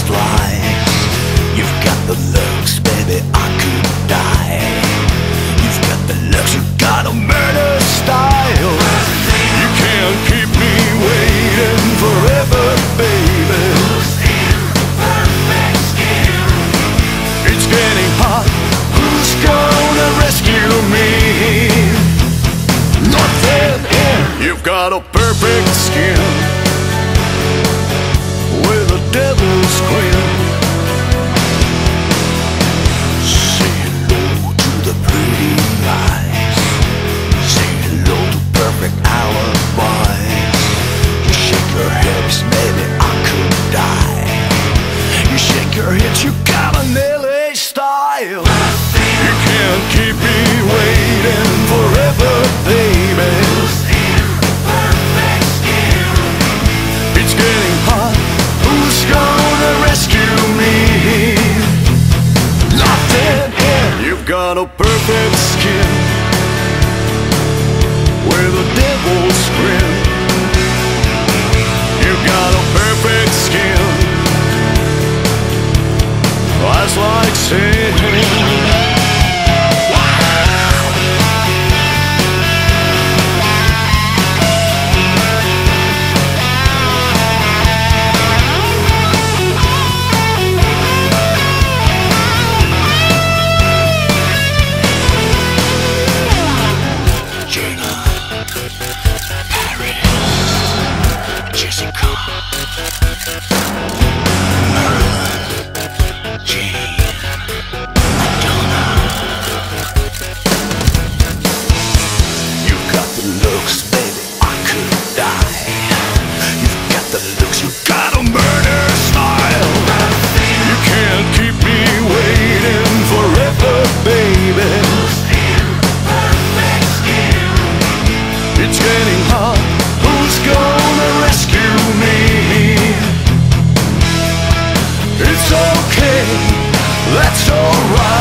flies. You've got the looks, baby, I could die. You've got the looks, you got a murder style. You can't keep me waiting forever, baby. Who's in perfect skin? It's getting hot, who's gonna rescue me? Nothing here. You've got a perfect skin with a devil's grin. Say hello to the pretty eyes. Say hello to perfect alibis. You shake your hips, maybe I could die. You shake your hips, you got an LA style. You can't keep me waiting forever, baby. Who's in perfect skin? It's getting hot, who's gonna rescue me? Nothing here. You've got a perfect skin with a devil's grin. You've got a perfect skin, that's like saying Jessica, Marilyn, Jane, Madonna. You've got the looks, baby, I could die. You've got the looks, you got a murder style. You can't keep me waiting forever, baby. Who's in perfect skin? It's getting hot, who's gonna rescue me? It's okay, that's alright.